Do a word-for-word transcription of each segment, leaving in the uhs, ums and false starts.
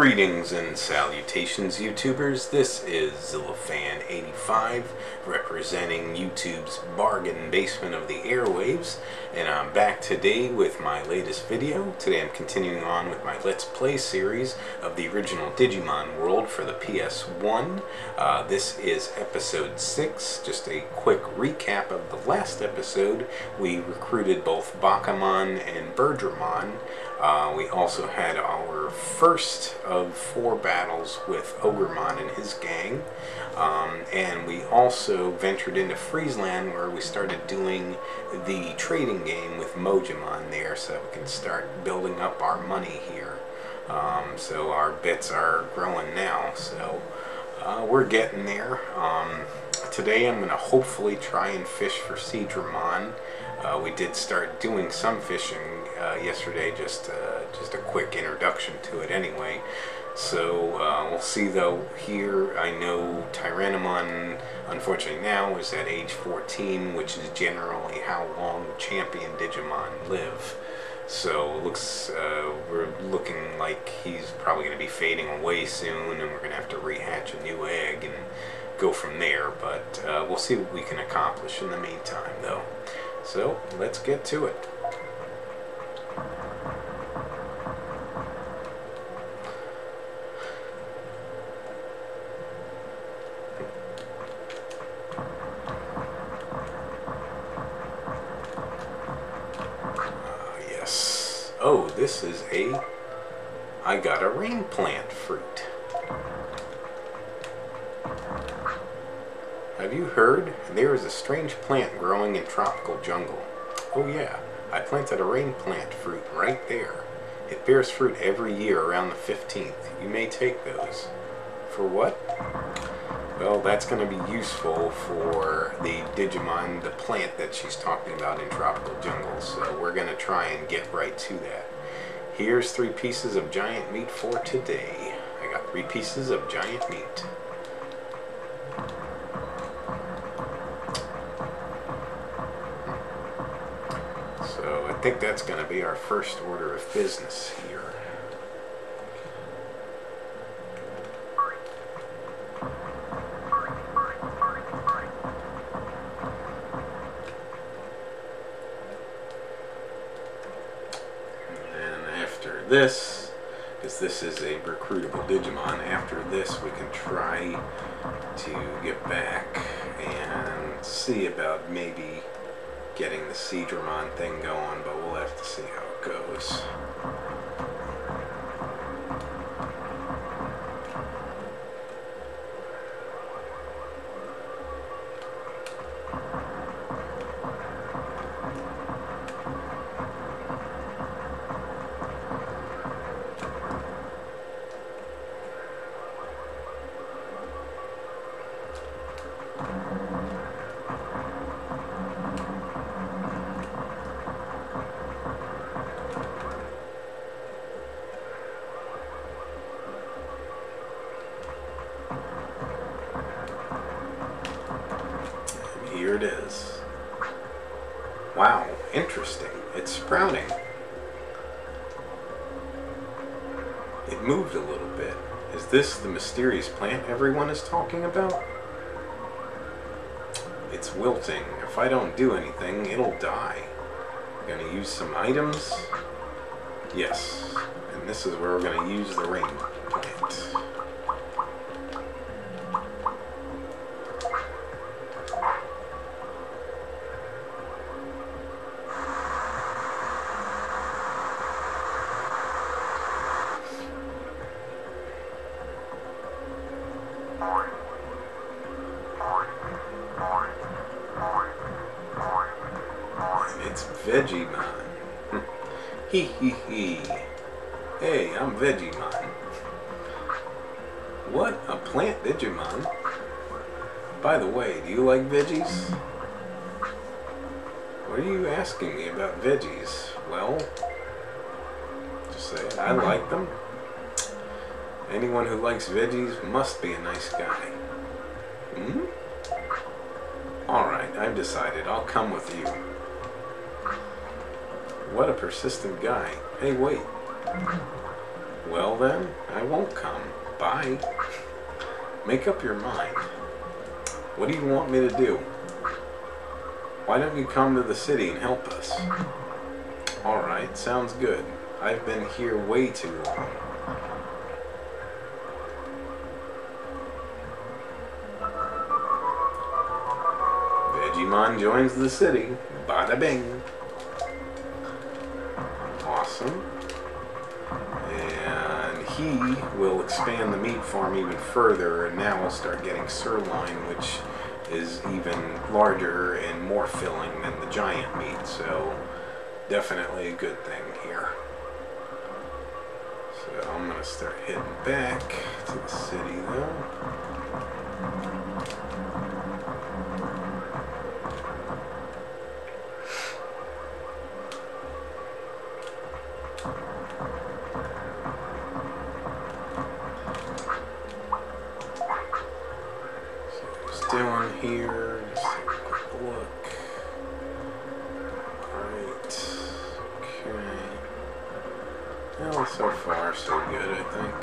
Greetings and salutations, YouTubers. This is Zillafan eighty-five, representing YouTube's bargain basement of the airwaves, and I'm back today with my latest video. Today I'm continuing on with my Let's Play series of the original Digimon World for the P S one. Uh, this is episode six. Just a quick recap of the last episode. We recruited both Bakamon and Bergermon. Uh, we also had our first of four battles with Ogremon and his gang, um, and we also ventured into Friesland, where we started doing the trading game with Mojimon there, so we can start building up our money here. Um, so our bits are growing now, so uh, we're getting there. Um, today I'm going to hopefully try and fish for Seadramon. Uh, we did start doing some fishing uh, yesterday, just uh, just a quick introduction to it anyway. So uh, we'll see though. Here I know Tyrannomon, unfortunately now, is at age fourteen, which is generally how long champion Digimon live. So it looks uh, we're looking like he's probably going to be fading away soon, and we're going to have to rehatch a new egg and go from there. But uh, we'll see what we can accomplish in the meantime, though. So, let's get to it. Uh, yes. Oh, this is a... I got a rain plant fruit. Have you heard? There is a strange plant growing in tropical jungle. Oh yeah, I planted a rain plant fruit right there. It bears fruit every year around the fifteenth. You may take those. For what? Well, that's going to be useful for the Digimon, the plant that she's talking about in tropical jungles. So we're going to try and get right to that. Here's three pieces of giant meat for today. I got three pieces of giant meat. So I think that's going to be our first order of business here. And then after this, because this is a recruitable Digimon, after this we can try to get back and see about maybe getting the Seadramon thing going, but we'll have to see how it goes. Here it is. Wow, interesting. It's sprouting. It moved a little bit. Is this the mysterious plant everyone is talking about? It's wilting. If I don't do anything, it'll die. I'm gonna use some items. Yes. And this is where we're gonna use the rain plant. It's Vegemon. Hee hee hee. Hey, I'm Vegemon. What? A plant Digimon? By the way, do you like veggies? What are you asking me about veggies? Well, just say it. I like them. Anyone who likes veggies must be a nice guy. Hmm? Alright, I've decided. I'll come with you. What a persistent guy. Hey, wait. Well then, I won't come. Bye. Make up your mind. What do you want me to do? Why don't you come to the city and help us? Alright, sounds good. I've been here way too long. Digimon joins the city. Bada bing. Awesome. And he will expand the meat farm even further, and now we'll start getting sirloin, which is even larger and more filling than the giant meat, so definitely a good thing here. So I'm going to start heading back to the city though. Doing here, just take a quick look. Alright, okay. Well, so far, so good, I think.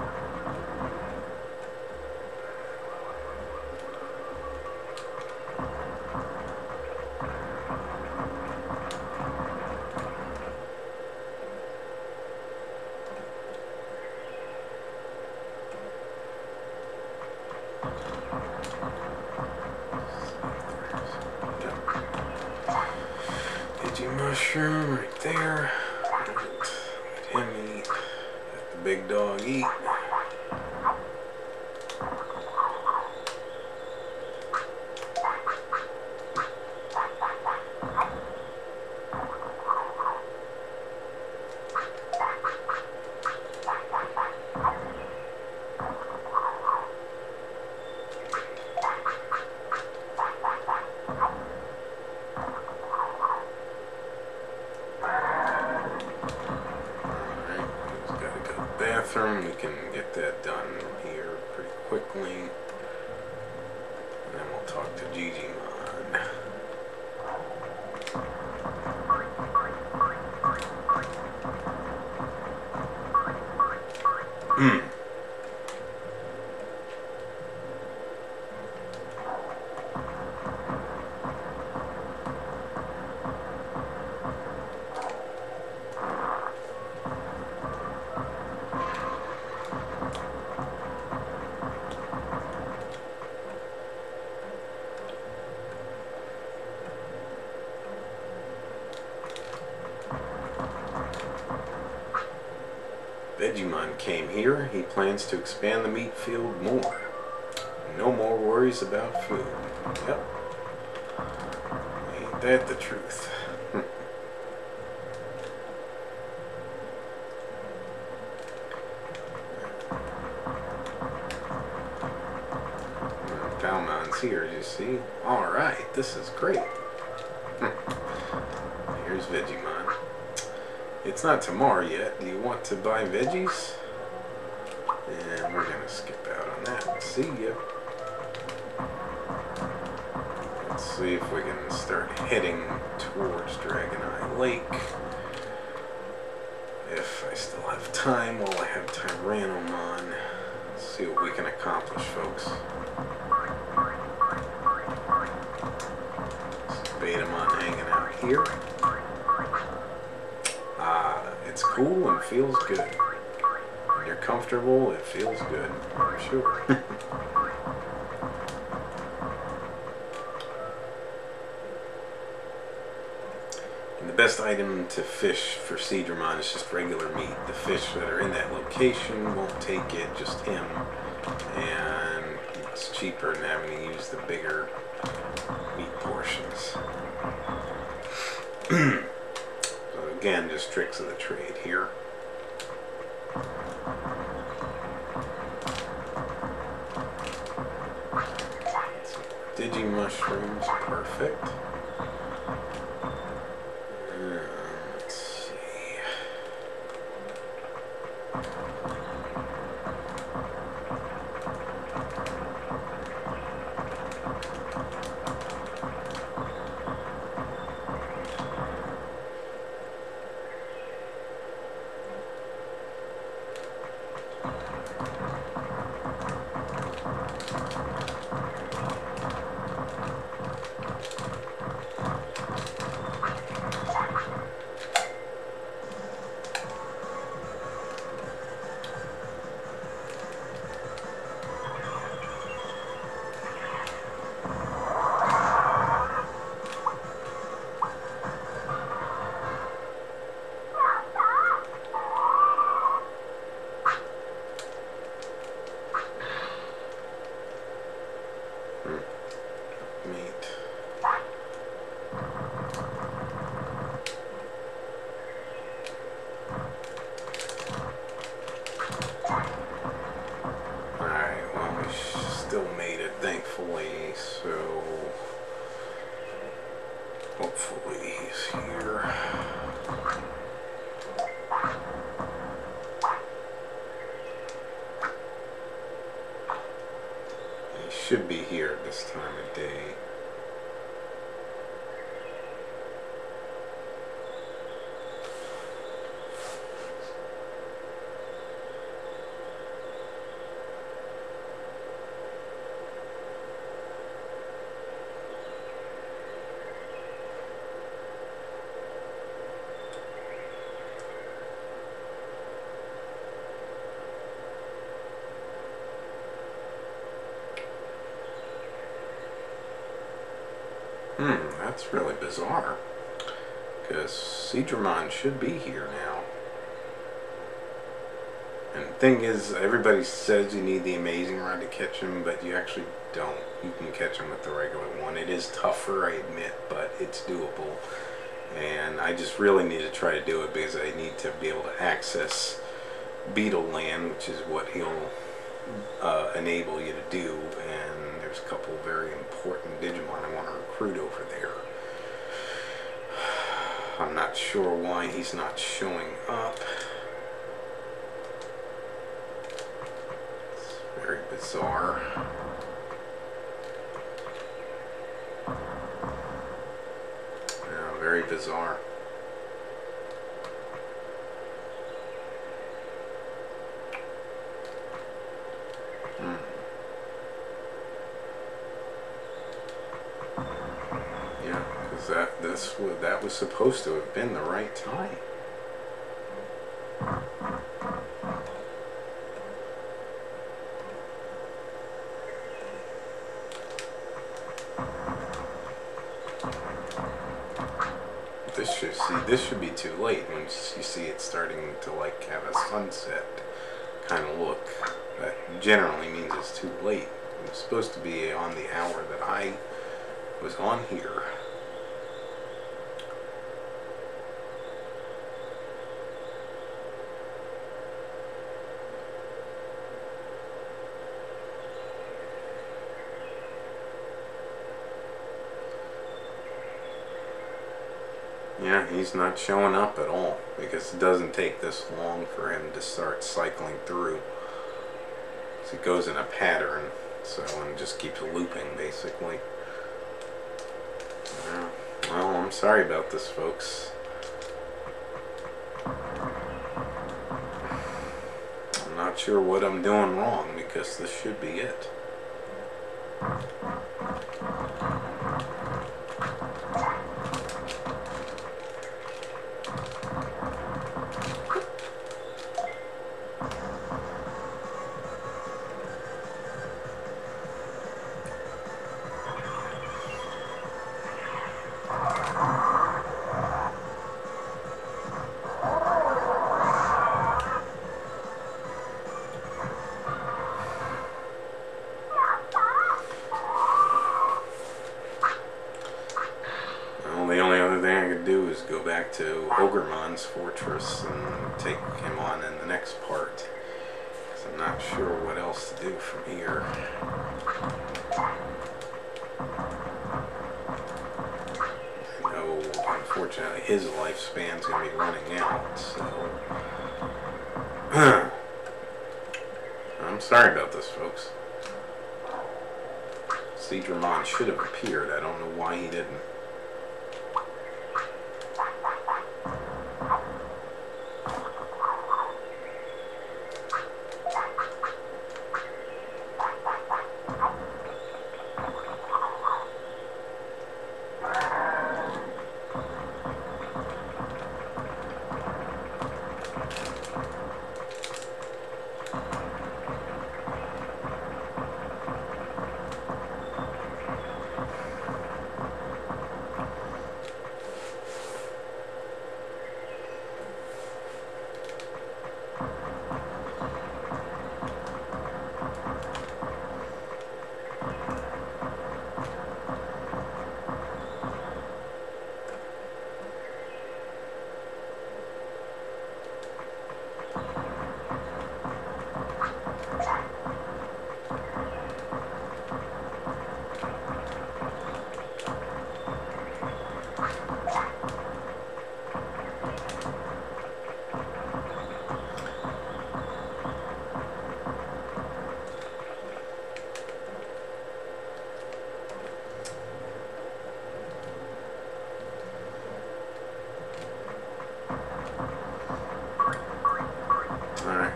Mushroom right there. Let him eat. Let the big dog eat. We can get that done here pretty quickly, and then we'll talk to Digimon. Hmm. Digimon came here. He plans to expand the meat field more. No more worries about food. Yep. Ain't that the truth? Palmon's here, you see. Alright, this is great. Here's Digimon. It's not tomorrow yet. Do you want to buy veggies? And we're gonna skip out on that. See ya. Let's see if we can start heading towards Dragon Eye Lake. If I still have time while I have Tyrannomon. Let's see what we can accomplish, folks. Betamon hanging out here. It's cool and feels good. When you're comfortable, it feels good, for sure. And the best item to fish for Seadramon is just regular meat. The fish that are in that location won't take it, just him. And it's cheaper than having to use the bigger meat portions. Again, just tricks of the trade here. Digi mushrooms, perfect. Uh, let's see. Hopefully he's here. He should be here at this time of day. Hmm, that's really bizarre, because Digimon should be here now. And the thing is, everybody says you need the amazing rod to catch him, but you actually don't. You can catch him with the regular one. It is tougher, I admit, but it's doable. And I just really need to try to do it because I need to be able to access Beetle Land, which is what he'll uh, enable you to do. And there's a couple very important Digimon I want to recruit over there. I'm not sure why he's not showing up. It's very bizarre. Yeah, very bizarre. Hmm. Yeah, because that this was that was supposed to have been the right time. This should see this should be too late when you see it starting to like have a sunset kind of look. That generally means it's too late. It's supposed to be on the hour that I was on here. Yeah, he's not showing up at all because it doesn't take this long for him to start cycling through. So it goes in a pattern, so and just keeps looping basically. Yeah. Well, I'm sorry about this, folks. I'm not sure what I'm doing wrong because this should be it. Go back to Ogrmon's fortress and take him on in the next part, because I'm not sure what else to do from here. I know, unfortunately, his lifespan's going to be running out, so I'm sorry about this, folks. Digimon should have appeared. I don't know why he didn't.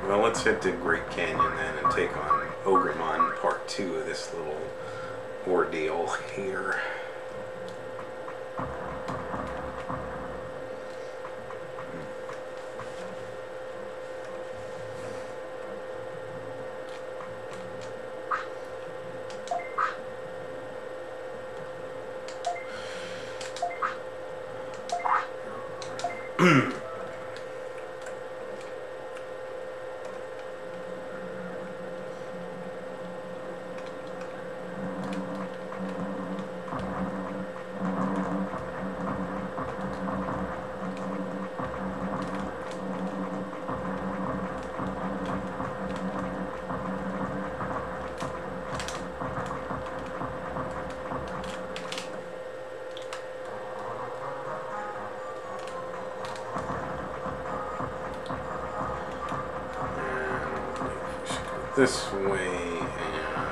Well, let's head to Great Canyon then and take on Ogremon part two of this little ordeal here. This way and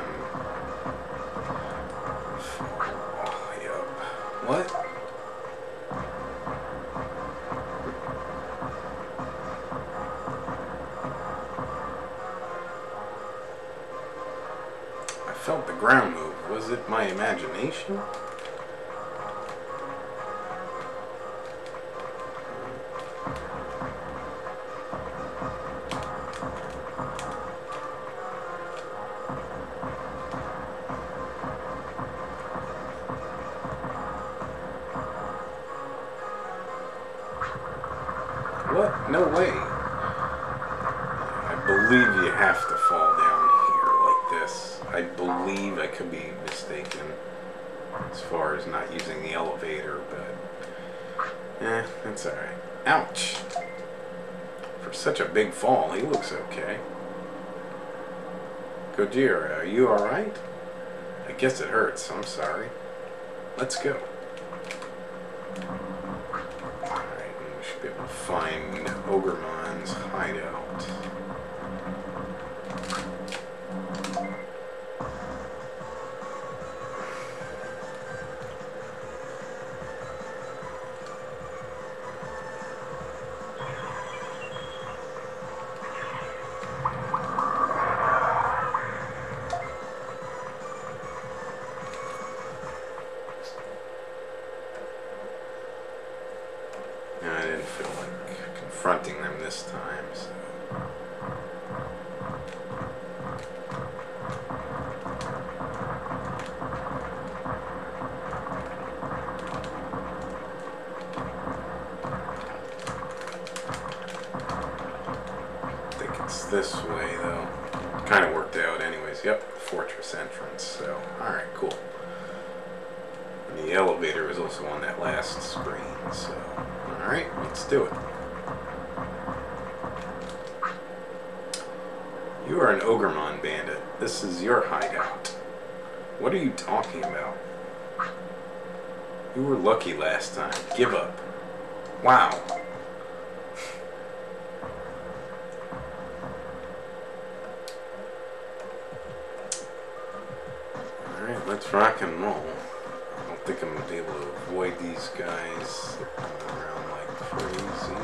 oh, yep. What? I felt the ground move. Was it my imagination? What? No way. I believe you have to fall down here like this. I believe I could be mistaken as far as not using the elevator, but eh, that's alright. Ouch. For such a big fall, he looks okay. Gojira, are you alright? I guess it hurts, I'm sorry. Let's go. Be able to find Ogremon's hideout. I didn't feel like confronting them this time, so. I think it's this way, though. Kind of worked out anyways. Yep, fortress entrance, so alright, cool. And the elevator was also on that last screen, so alright, let's do it. You are an Ogremon bandit. This is your hideout. What are you talking about? You were lucky last time. Give up. Wow. Alright, let's rock and roll. I don't think I'm going to be able to avoid these guys around like crazy.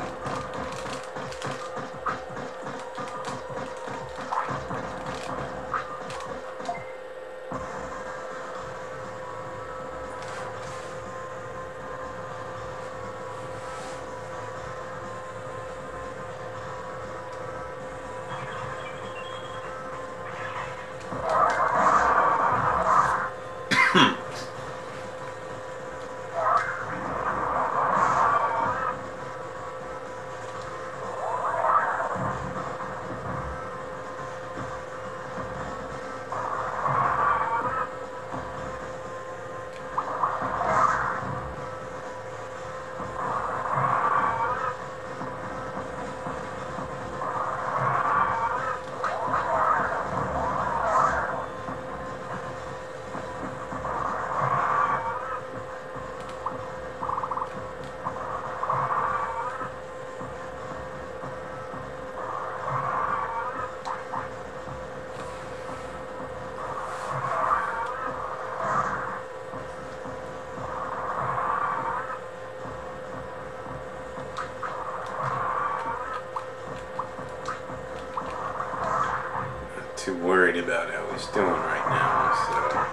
right about how he's doing right now, so...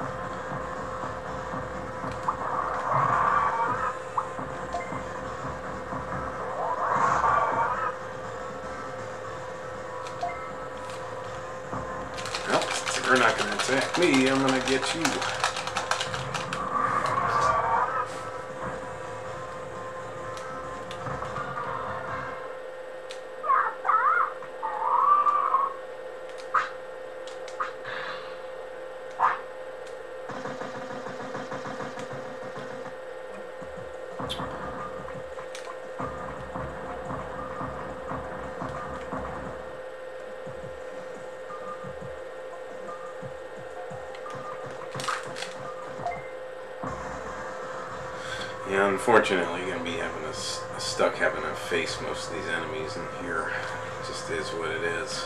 Nope, you're not gonna attack me, I'm gonna get you. Yeah, unfortunately, you're gonna be having a, stuck having to face most of these enemies in here. It just is what it is.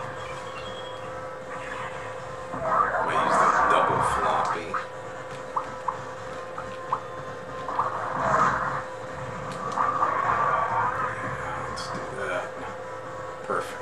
I might use the double floppy. Yeah, let's do that. Perfect.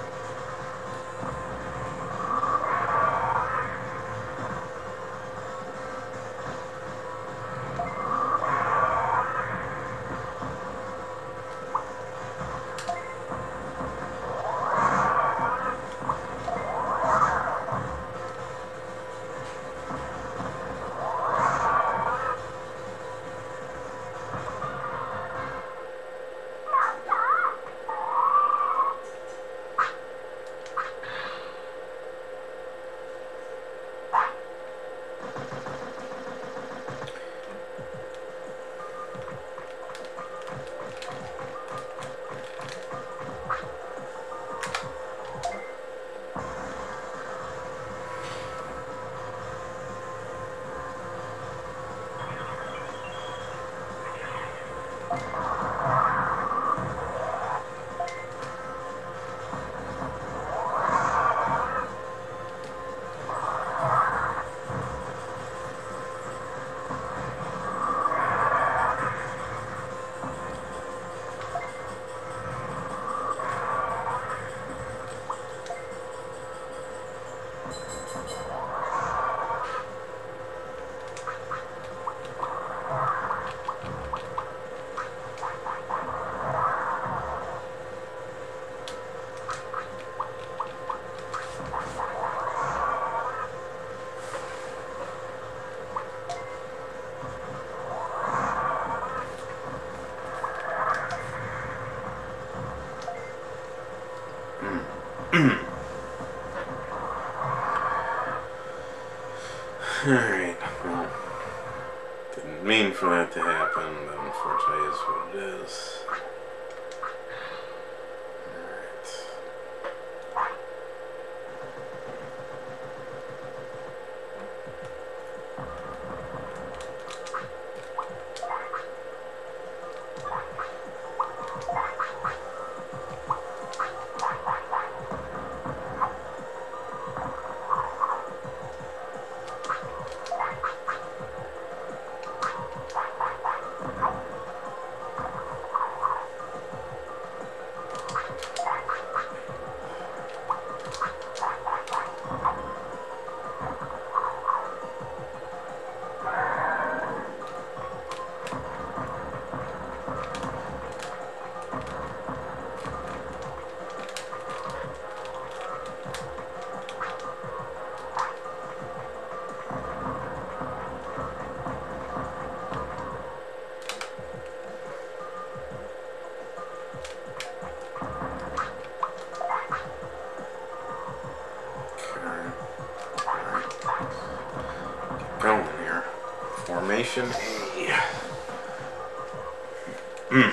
Alright, well, didn't mean for that to happen, but unfortunately is what it is. Going here. Formation A. Hmm.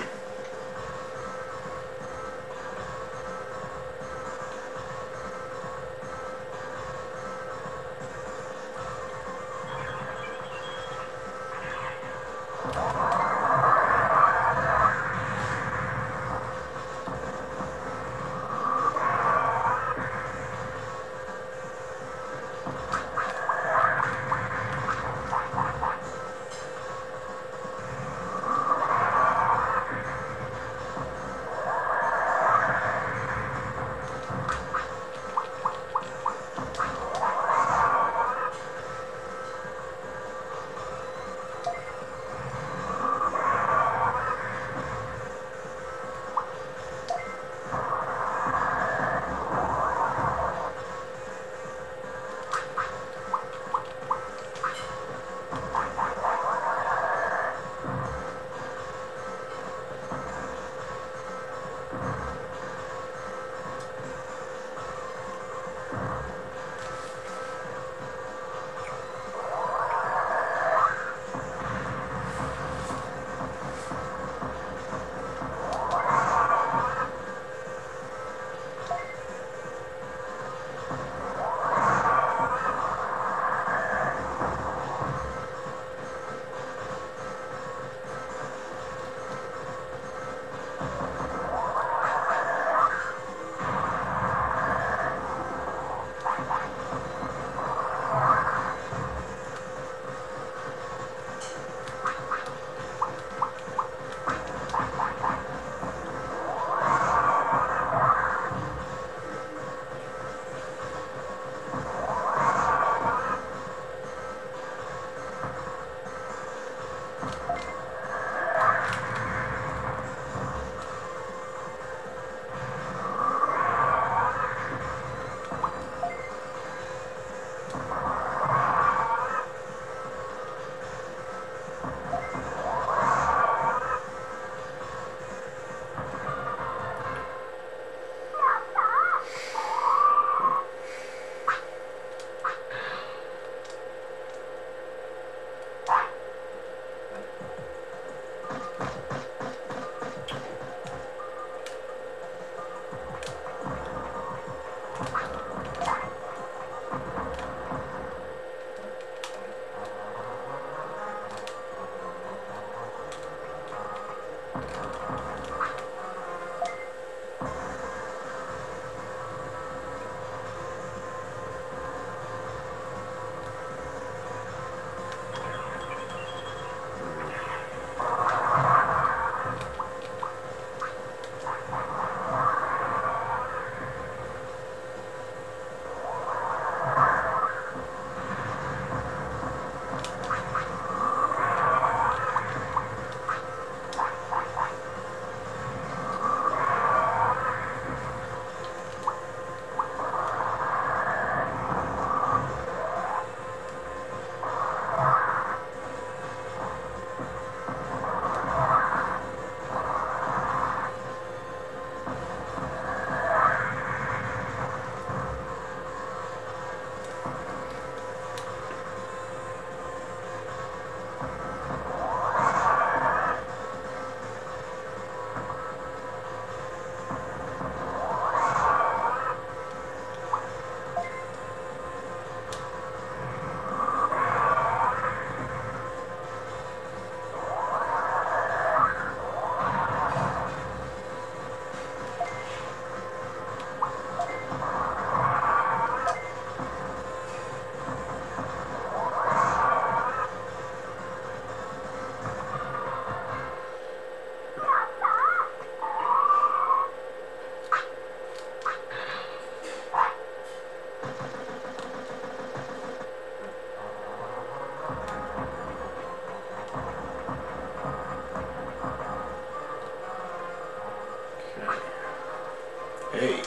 Hey,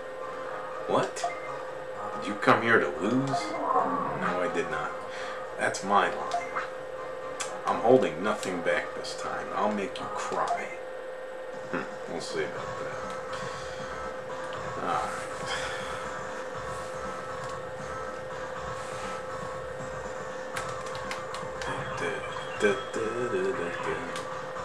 what? Did you come here to lose? No, I did not. That's my line. I'm holding nothing back this time. I'll make you cry. Hmm, we'll see about that. Alright. Da, da, da, da, da, da.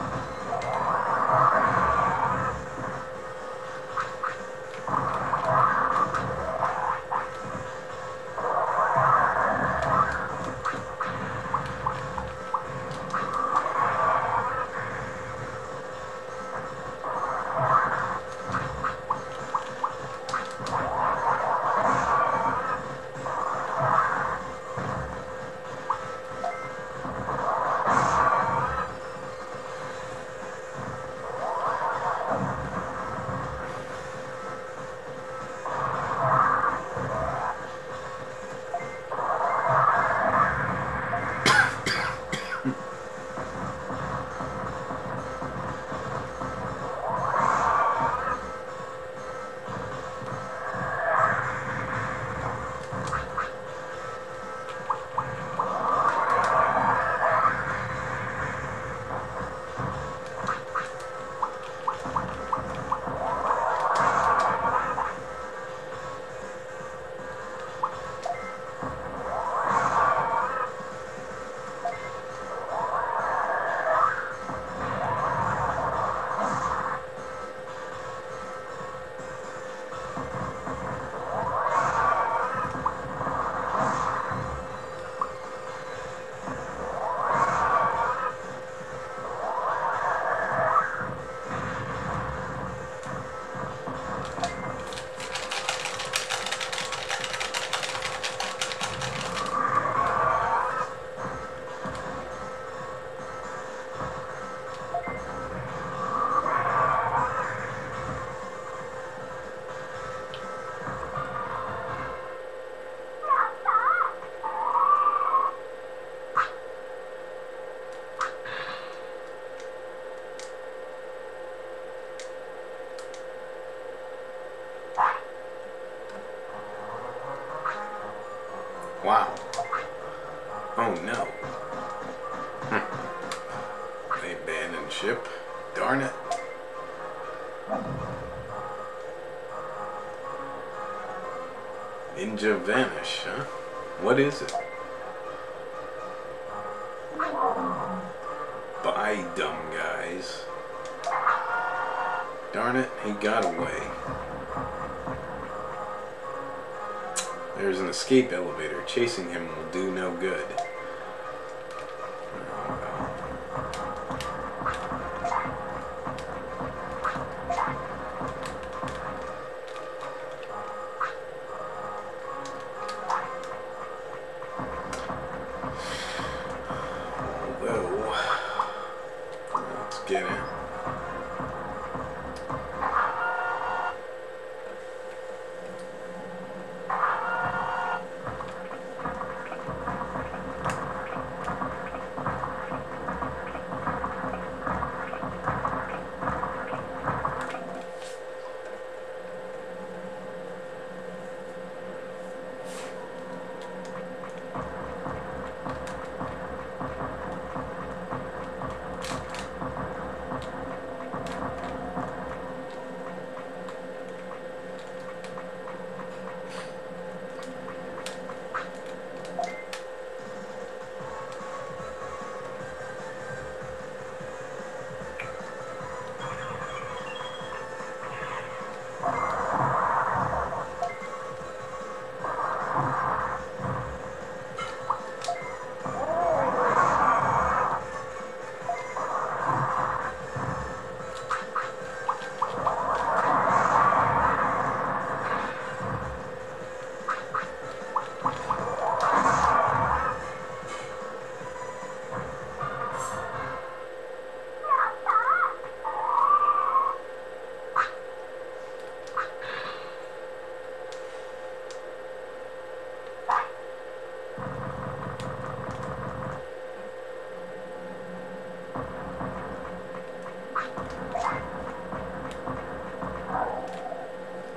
Wow. Oh no. Hm. They abandoned ship. Darn it. Ninja vanish, huh? What is it? Bye, dumb guys. Darn it, he got away. There's an escape elevator. Chasing him will do no good.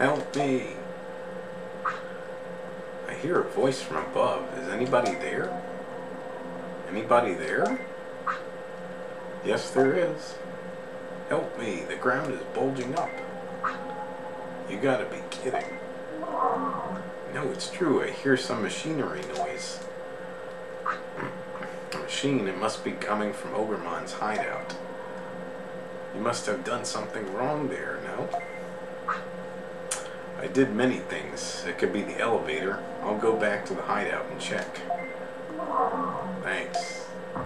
Help me! I hear a voice from above. Is anybody there? Anybody there? Yes, there is. Help me, the ground is bulging up. You gotta be kidding. No, it's true. I hear some machinery noise. A machine, it must be coming from Ogrmon's hideout. You must have done something wrong there, no? I did many things. It could be the elevator. I'll go back to the hideout and check. Thanks.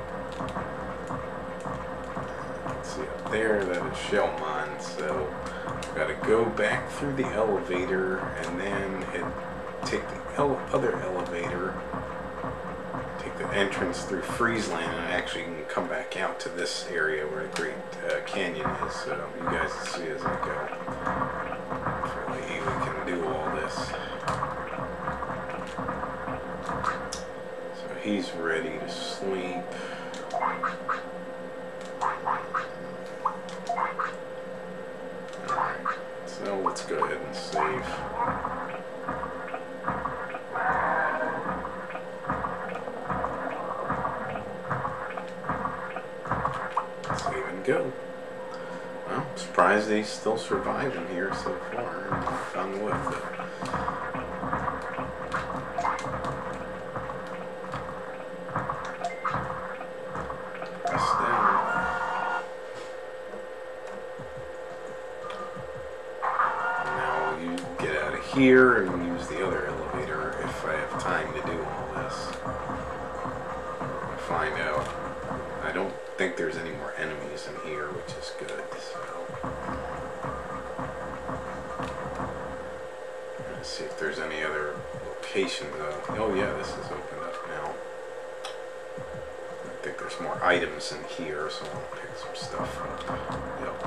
Let's see up there, that is Shellmon, so gotta go back through the elevator and then head, take the ele other elevator, take the entrance through Friesland, and actually can come back out to this area where the Great uh, Canyon is, so you guys can see as I go. Hopefully we can do all this. So he's ready to sleep. Alright, so let's go ahead and save. Save and go. Well, I'm surprised he's still surviving here so far. I'm done with it. Press down. Now you get out of here and use the other elevator if I have time to do all this. Find out. I don't think there's any more enemies in here, which is good. So let's see if there's any other locations. Uh, oh yeah, this is opened up now. I think there's more items in here, so I'll pick some stuff up. Yep.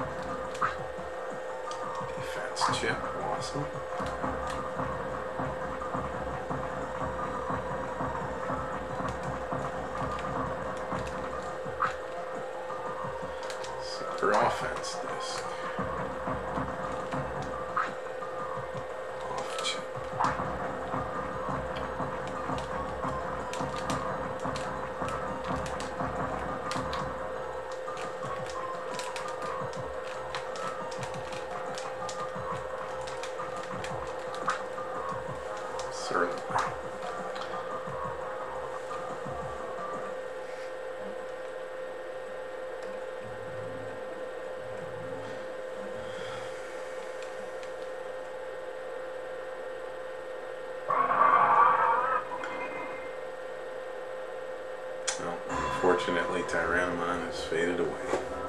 Defense chip, awesome. Super offense disc. Off chip. Certainly. Well, unfortunately, Tyrannomon has faded away.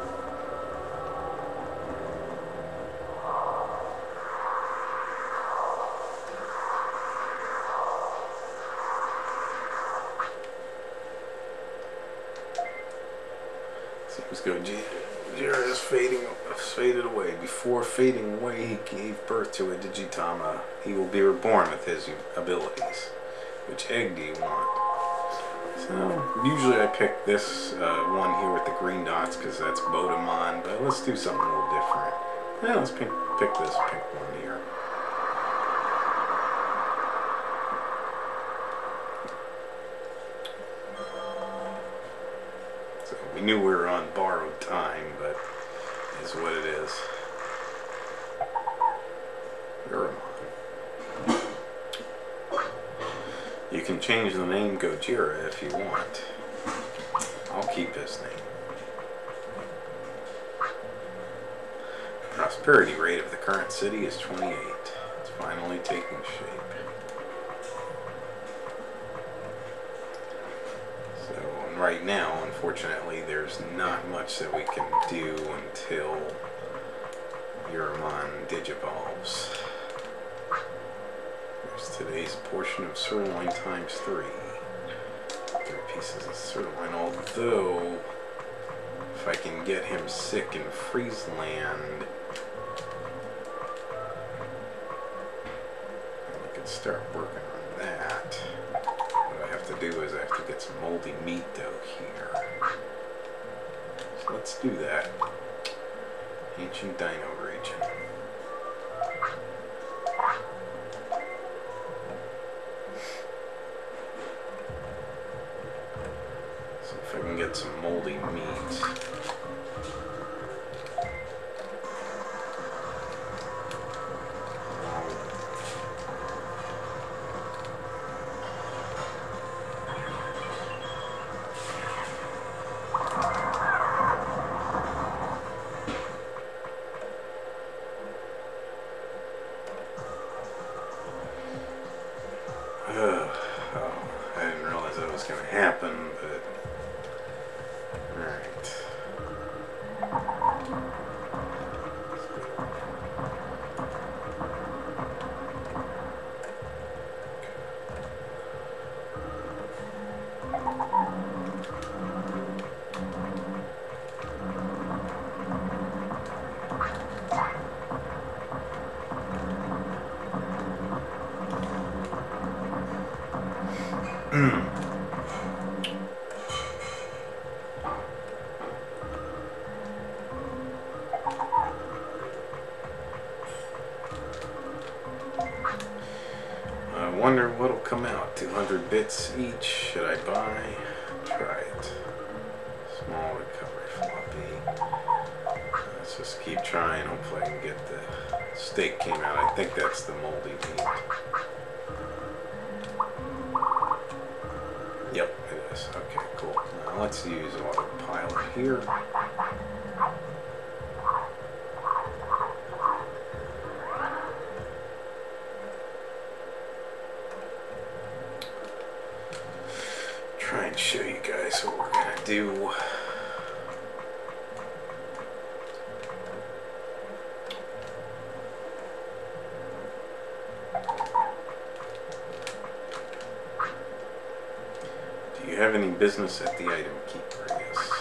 Seems go Jira is fading, faded away. Before fading away, he gave birth to a Digitama. He will be reborn with his abilities. Which egg do you want? So, usually I pick this uh, one here with the green dots because that's Bodemon, but let's do something a little different. Yeah, let's pick, pick this pink one here. So, we knew we were on borrowed time, but is what it is. Gurumon. You can change the name Gojira if you want. I'll keep his name. Prosperity rate of the current city is twenty-eight. It's finally taking shape. So, and right now, unfortunately, there's not much that we can do until Gurumon digivolves. Here's today's portion of sirloin times three. Three pieces of sirloin, although if I can get him sick in Friesland, I can start working on that. What I have to do is I have to get some moldy meat dough here. So let's do that. Ancient Dino region. So if I can get some moldy meat. Oh, I didn't realize that was going to happen, but alright. I wonder what'll come out. two hundred bits each. Should I buy? Try it. Small recovery floppy. Let's just keep trying. Hopefully I can get the steak came out. I think that's the moldy meat. Yep, it is. Okay, cool. Now let's use autopilot here. Try and show you guys what we're gonna do. Do you have any business at the item keeper? Yes.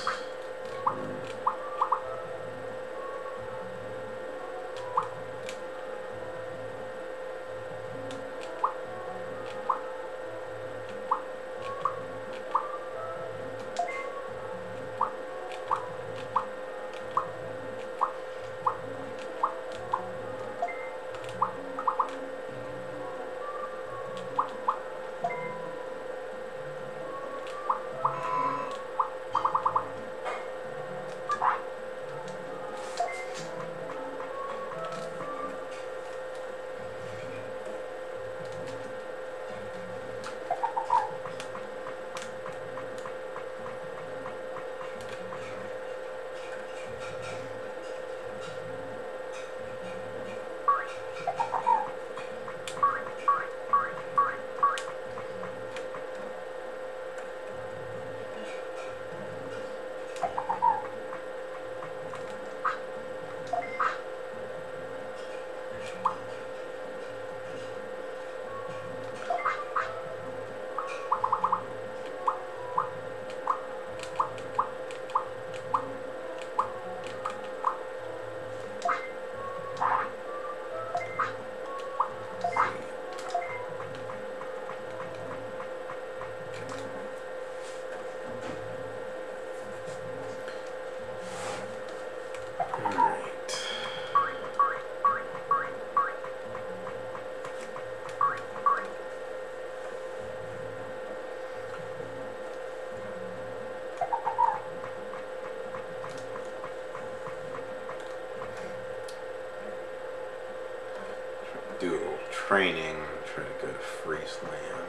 Do a little training, try to go to Freeze Land.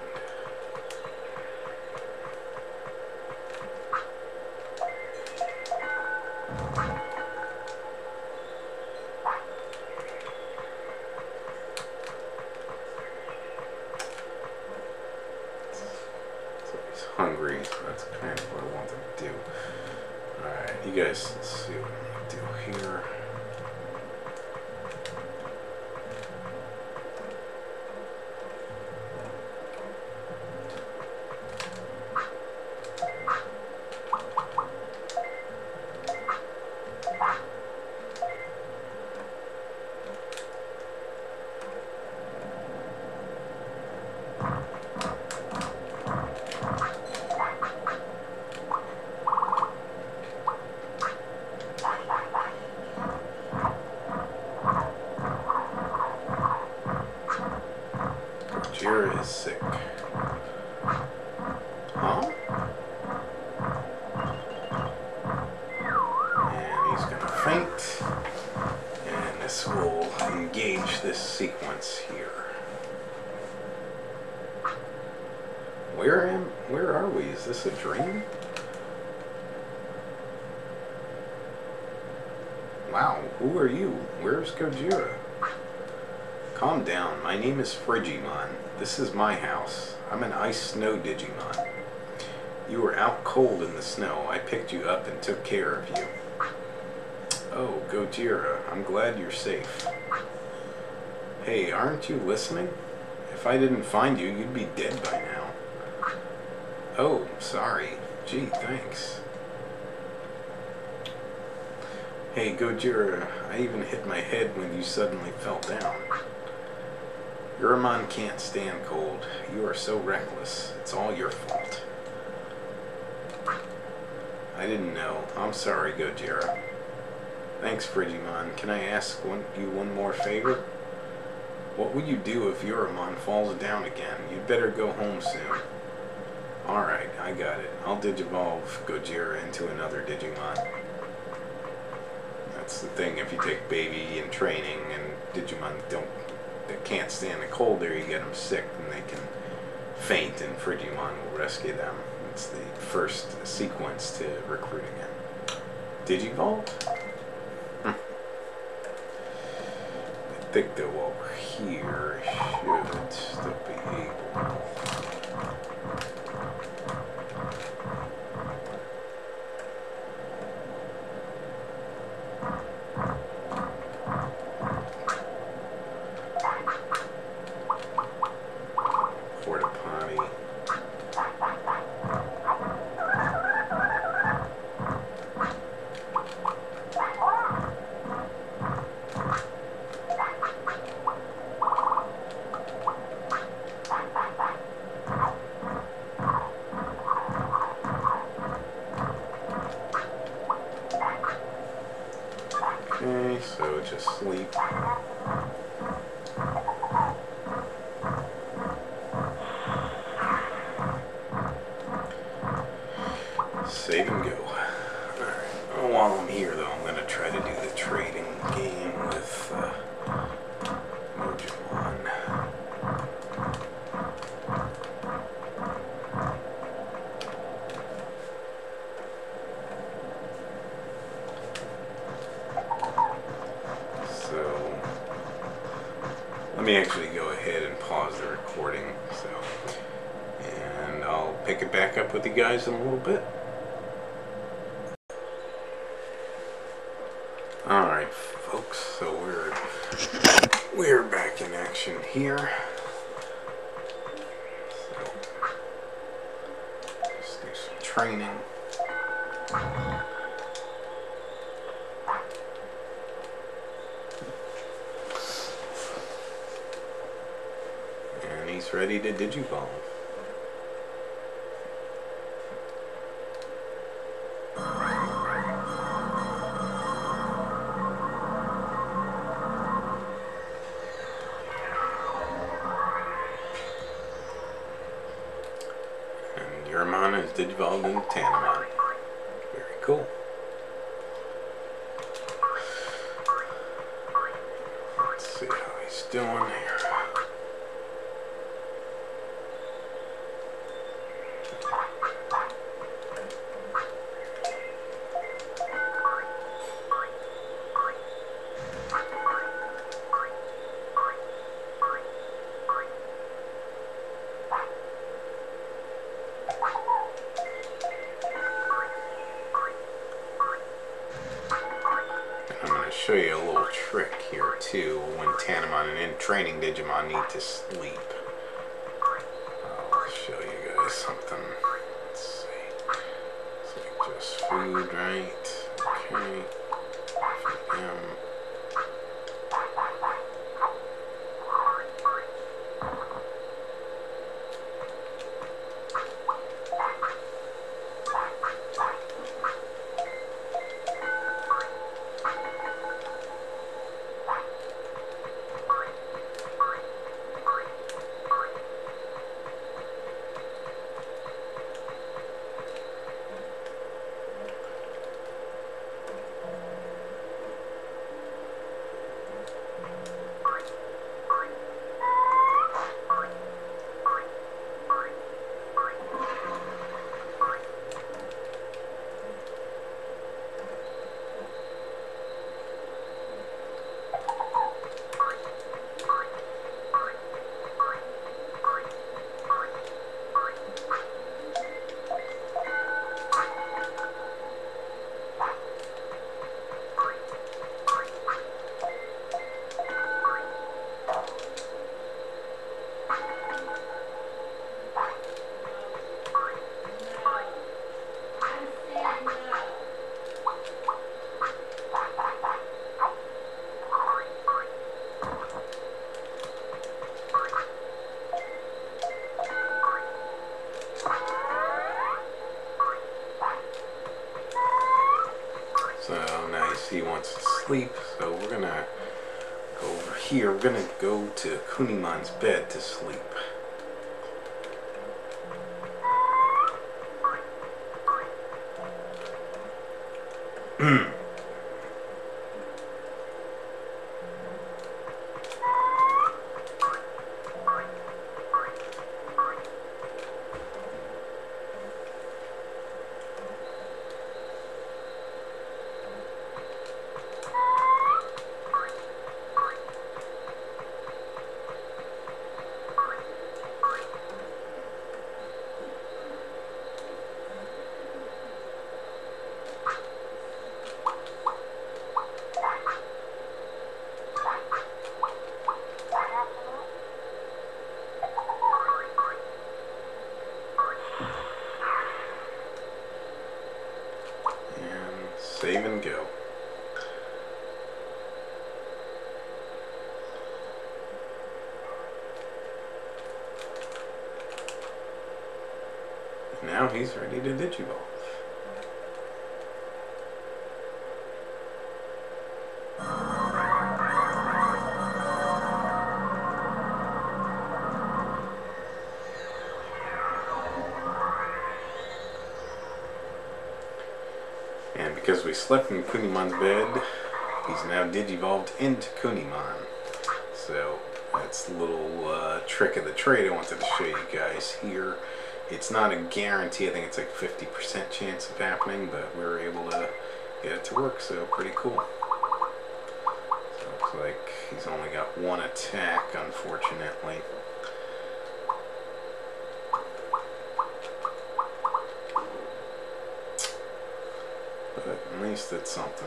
So he's hungry, so that's kind of what I want him to do. Alright, you guys, let's see what I'm gonna do here. Gojira is sick. Huh? And he's gonna faint. And this will engage this sequence here. Where am where are we? Is this a dream? Wow, who are you? Where's Gojira? Calm down, my name is Frigimon. This is my house. I'm an ice snow Digimon. You were out cold in the snow. I picked you up and took care of you. Oh, Gojira, I'm glad you're safe. Hey, aren't you listening? If I didn't find you, you'd be dead by now. Oh, sorry. Gee, thanks. Hey, Gojira, I even hit my head when you suddenly fell down. Yuramon can't stand cold. You are so reckless. It's all your fault. I didn't know. I'm sorry, Gojira. Thanks, Frigimon. Can I ask one, you one more favor? What will you do if Yuramon falls down again? You'd better go home soon. Alright, I got it. I'll digivolve Gojira into another Digimon. That's the thing, if you take baby in training and Digimon don't, they can't stand the cold there, you get them sick and they can faint and Frigimon will rescue them. It's the first sequence to recruiting him. Digivolve? Hm. I think that over here should still be able. Okay, so just sleep. Save and go. Alright, well, while I'm here though, I'm going to try to do the trading game with uh, Digimon. Let me actually go ahead and pause the recording, so, and I'll pick it back up with you guys in a little bit. Alright, folks, so we're, we're back in action here. So, let's do some training. He's ready to digivolve. And Yuramon is digivolved into Tanamon. Very cool. Let's see how he's doing here. Show you a little trick here too when Tanamon and in training Digimon need to sleep. I'll show you guys something. Let's see. So just food, right? Okay. Um, sleep, so we're gonna go over here. We're gonna go to Kunimon's bed to sleep. Save and go. Now he's ready to digivolve. And because we slept in Kunimon's bed, he's now digivolved into Kunimon. So that's a little uh, trick of the trade I wanted to show you guys here. It's not a guarantee, I think it's like fifty percent chance of happening, but we were able to get it to work, so pretty cool. So it looks like he's only got one attack, unfortunately. But at least it's something.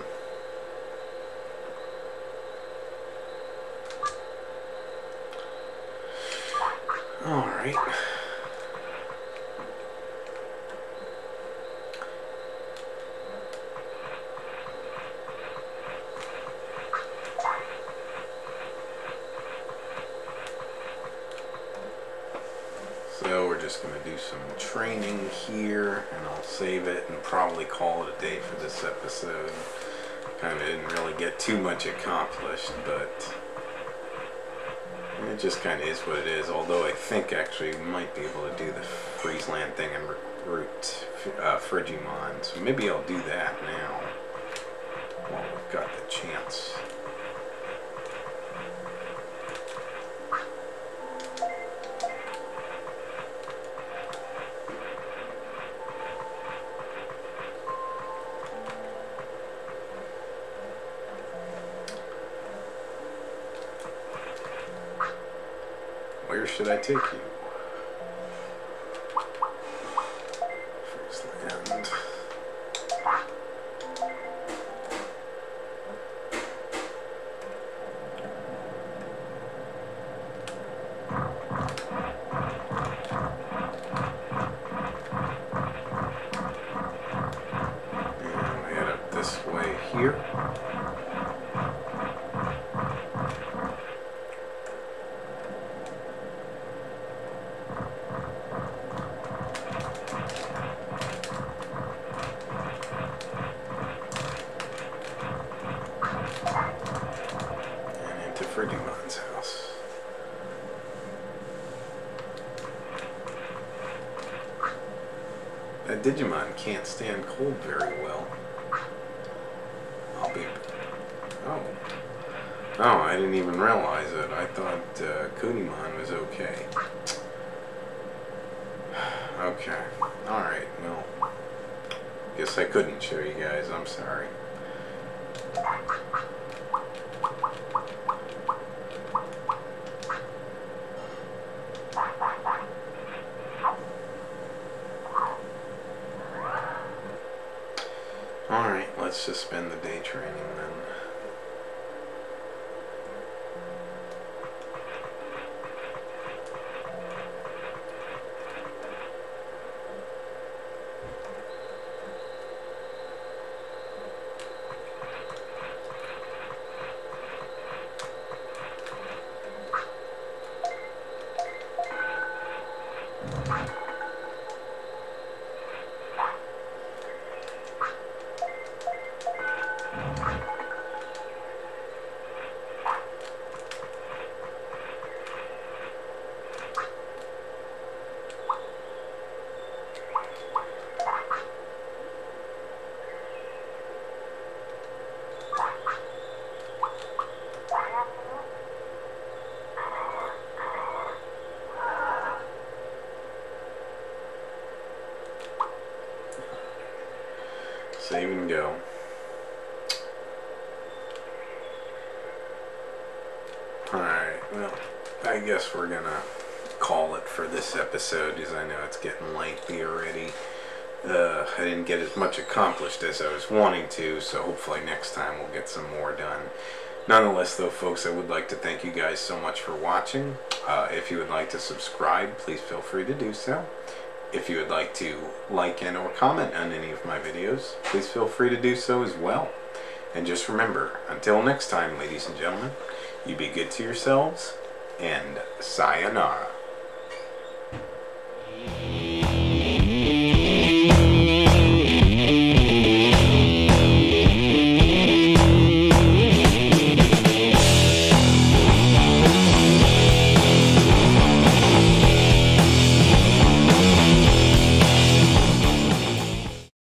Alright. So we're just going to do some training here, and I'll save it and probably call it a day for this episode. Kind of didn't really get too much accomplished, but it just kind of is what it is. Although I think actually we might be able to do the Friesland thing and recruit uh, Frigimon, so maybe I'll do that now while we've got the chance. Where should I take you? Friesland. And we head up this way here. Frigimon's house. That Digimon can't stand cold very well. I'll be... Oh. Oh, I didn't even realize it. I thought uh, Kunimon was okay. Okay. Alright, well. Guess I couldn't show you guys. I'm sorry. Alright, let's just spend the day training then. save and go. Alright, well, I guess we're gonna call it for this episode, because I know it's getting lengthy already. Uh, I didn't get as much accomplished as I was wanting to, so hopefully next time we'll get some more done. Nonetheless, though, folks, I would like to thank you guys so much for watching. Uh, if you would like to subscribe, please feel free to do so. If you would like to like and or comment on any of my videos, please feel free to do so as well. And just remember, until next time, ladies and gentlemen, you be good to yourselves, and sayonara.